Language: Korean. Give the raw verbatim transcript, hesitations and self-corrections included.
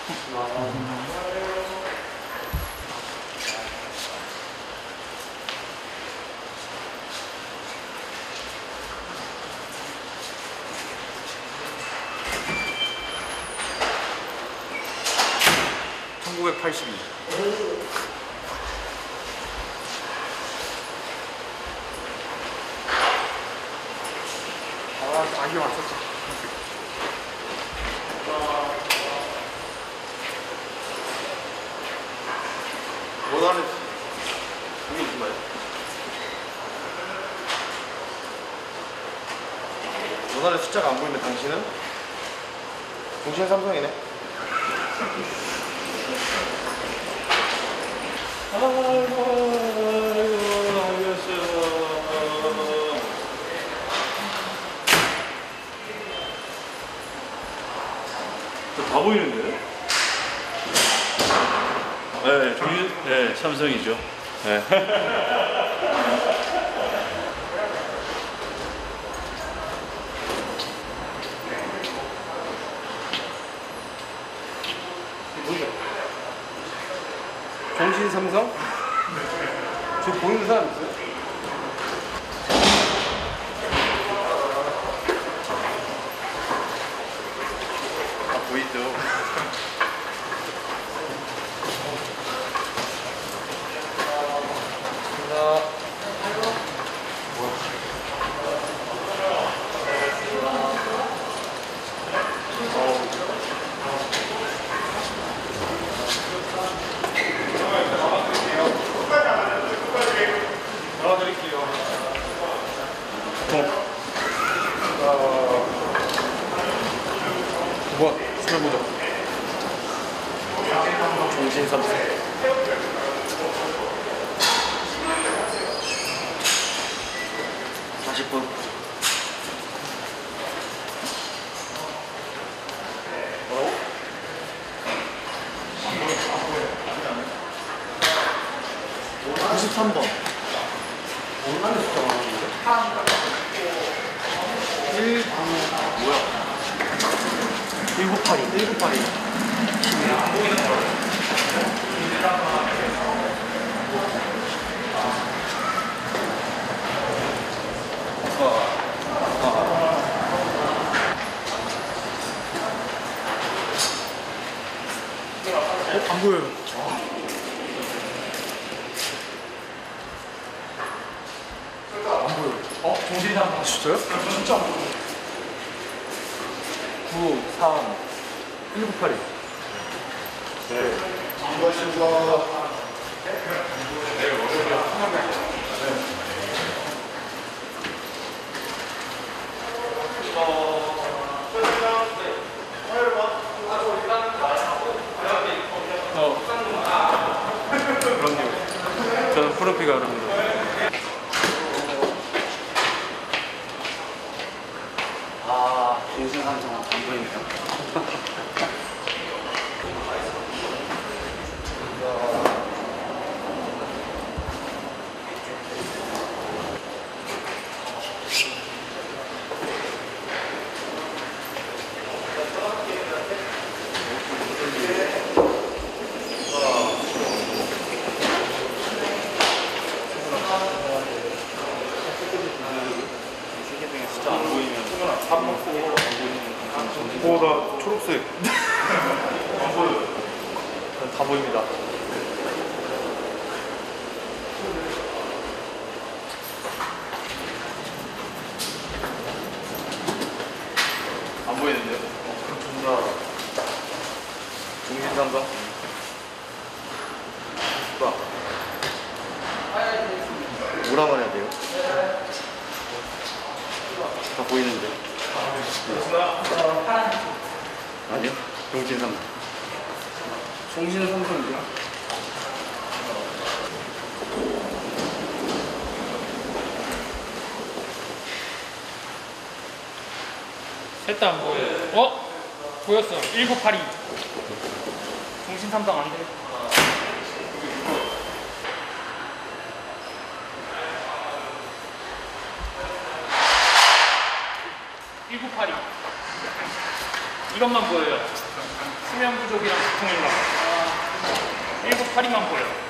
천구백팔십이. 아, 자기 왔었지. 원하는 그게 있지 마요. 원하는 숫자가 안 보이는데 당신은? 동신 삼성이네. 아이고, 아이고, 알겠어. 다 보이는데요? 네, 종유, 네, 삼성이죠. 네. 정신 삼성? 저 보이는 사람 있어요? 아, 보이죠? 두 번 수면보자. 정신 삼성. 사십 분. 뭐라고? 구십삼 번. 얼마나 숫자 많았는데? 일, 구, 뭐야? 일곱팔이, 일곱팔이. 어? 안 보여요. 안 보여요. 어? 정신이 안 진짜요? 진짜 안 보여요. 구, 삼, 일곱팔이. 네. 반갑습니다. 그럼요. 저는 프로피가 그럽니다. 아, 정신 삼성 안 보입니다. 밥 먹고 안 보이는 오, 나 초록색. 안 보여요. 다 보입니다. 안 보이는데요? 어, 존나. 중신 삼성. 봐. 뭐라 말해야 돼요? 다 보이는데. 아니요, 정신 삼성. 정신 삼성이요? 셋 다 안 보여요. 어? 보였어. 일곱팔이. 정신 삼성 안 돼. 일곱팔이. 이것만 보여요. 수면 부족이랑 두통일라. 일곱팔이만 보여.